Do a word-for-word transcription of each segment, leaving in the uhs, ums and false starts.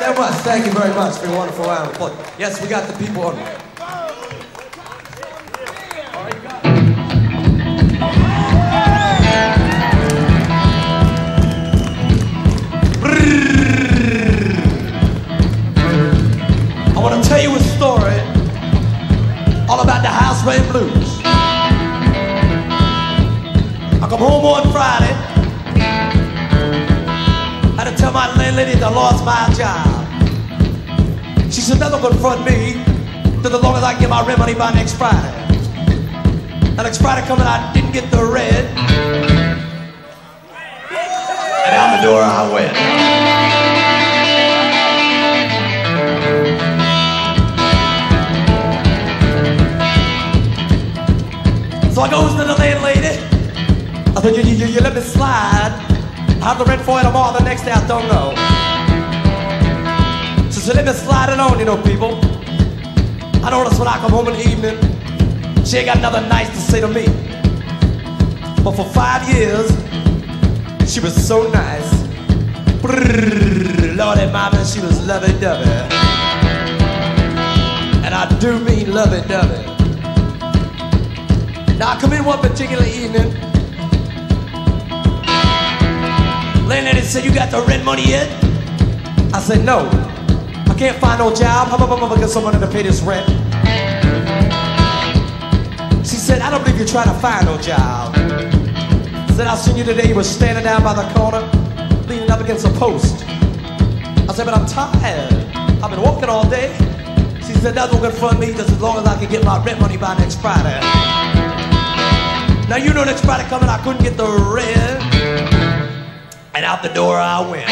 so much. Thank you very much. It's been a wonderful round of applause. Yes, we got the people on. I want to tell you a story all about the house rain blues. I come home one Friday. I had to tell my landlady that I lost my job. She said, that don't confront me till as long as I can get my rent money by next Friday. And next Friday coming, I didn't get the rent. And out the door I went. So I goes to the landlady. I said, you, you, you let me slide. I have the rent for you tomorrow, the next day I don't know. So she let me slide it on, you know, people. I noticed when I come home in the evening, she ain't got nothing nice to say to me. But for five years, she was so nice. Brrr, Lordy mama, she was lovey-dovey. And I do mean lovey-dovey. Now I come in one particular evening. Landlady said, you got the rent money yet? I said, no. I can't find no job. How am I gonna get someone to pay this rent? She said, I don't believe you're trying to find no job. I said, I seen you today. You were standing down by the corner, leaning up against a post. I said, but I'm tired. I've been working all day. She said, that won't confront me just as long as I can get my rent money by next Friday. Now you know next Friday coming, I couldn't get the rent. And out the door I went.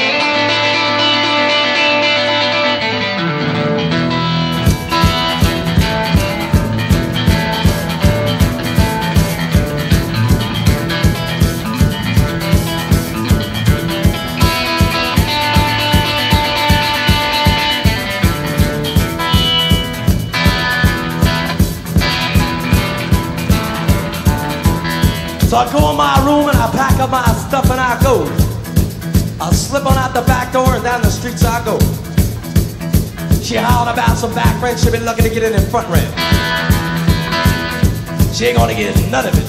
So I go in my room and I pack up my stuff and I go. I slip on out the back door and down the streets I go. She howled about some back rent. She been lucky to get it in front rent. She ain't gonna get none of it.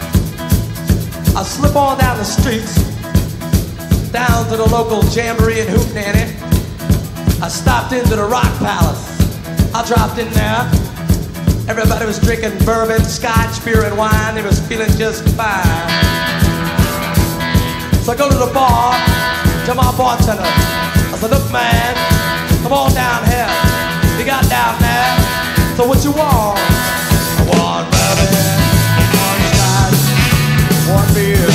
I slip on down the streets, down to the local jamboree and hootenanny. I stopped into the Rock Palace. I dropped in there. Everybody was drinking bourbon, scotch, beer, and wine. They was feeling just fine. So I go to the bar, to my bartender. I said, look, man, come on down here. You got down there. So what you want? I want bourbon, one scotch, one beer.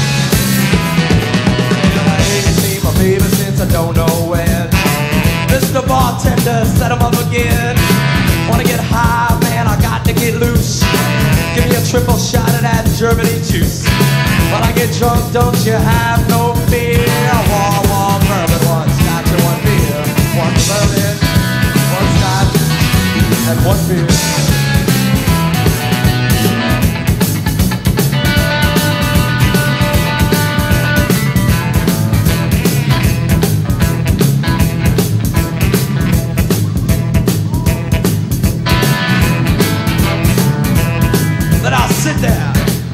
And I ain't seen my baby since I don't know when. Mister Bartender, set him up again. Wanna get high, man, I got to get loose. Give me a triple shot of that Germany juice. When I get drunk, don't you have no fear. One, one bourbon, one scotch and one beer. One bourbon, one scotch and one beer. Then I'll sit there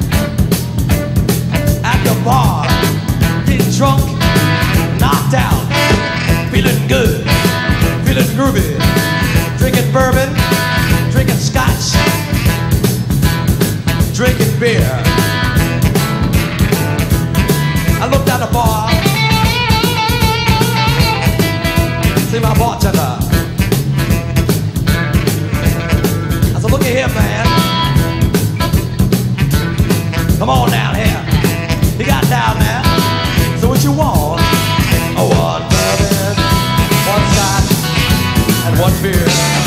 at the bar, getting drunk, knocked out, feeling good, feeling groovy, drinking bourbon, drinking scotch, drinking beer. I looked at the bar, see my bartender. I said, look at here, man. Come on down here. You got down there. So what you want? I want bourbon, one scotch, and one beer.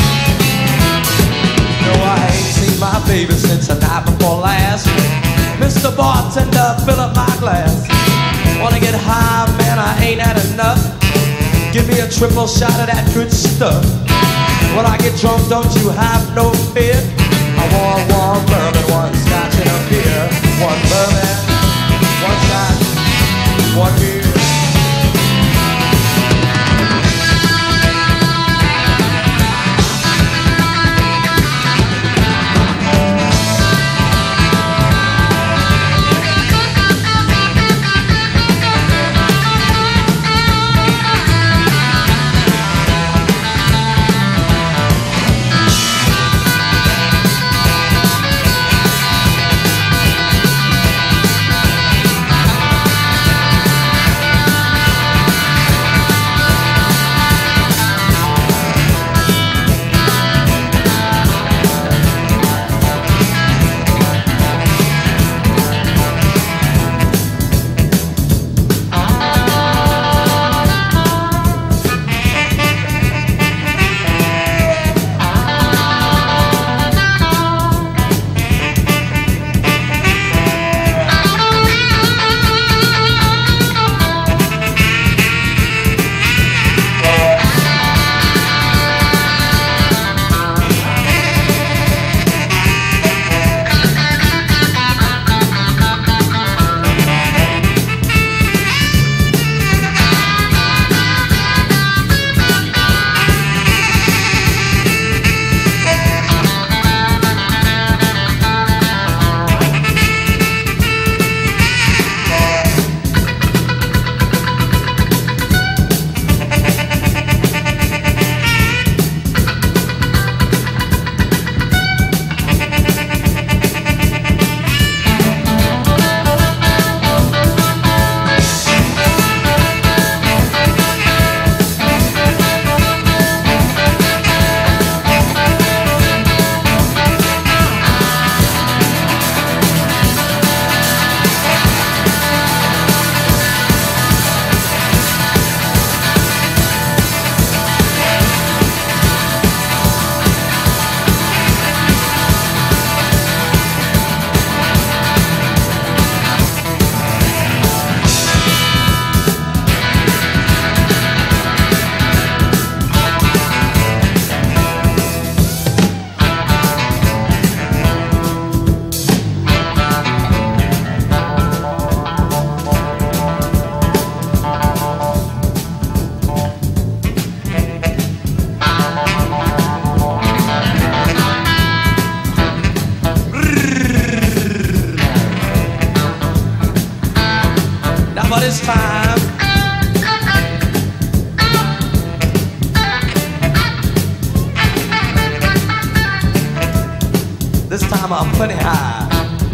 No, I ain't seen my baby since the night before last. Mister Bartender, fill up my glass. Wanna get high, man, I ain't had enough. Give me a triple shot of that good stuff. When I get drunk, don't you have no fear. I want one bourbon, one scotch, and a beer. One bourbon, one scotch, one beer. this time. This time I'm plenty high.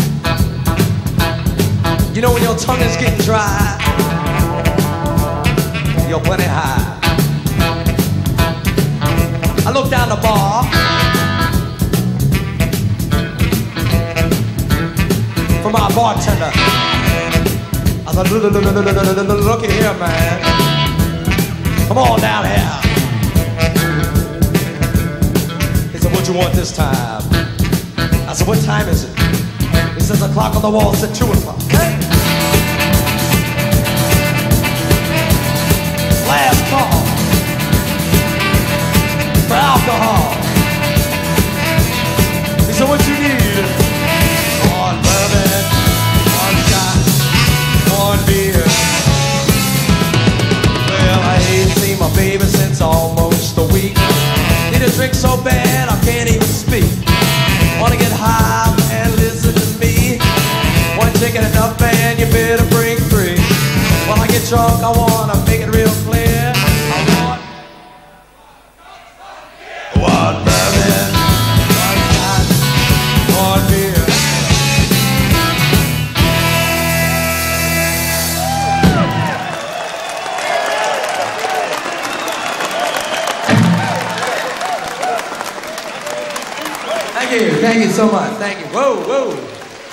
You know when your tongue is getting dry, you're plenty high. I look down the bar for my bartender. I said, look, look, look, look, look, look, look, look at here, man. Come on down here. He said, what you want this time? I said, what time is it? He says, the clock on the wall said two o'clock. Hey. Last call for alcohol. He said, what you need? One bourbon, one shot, one beer. Well, I ain't seen my baby since almost a week. Need a drink so bad I can't even speak. Wanna get high, man, listen to me. One chicken enough, man, you better bring three. When I get drunk, I wanna make it real clear. I want one bourbon, one shot, one beer. Thank you, thank you so much. Thank you. Whoa, whoa.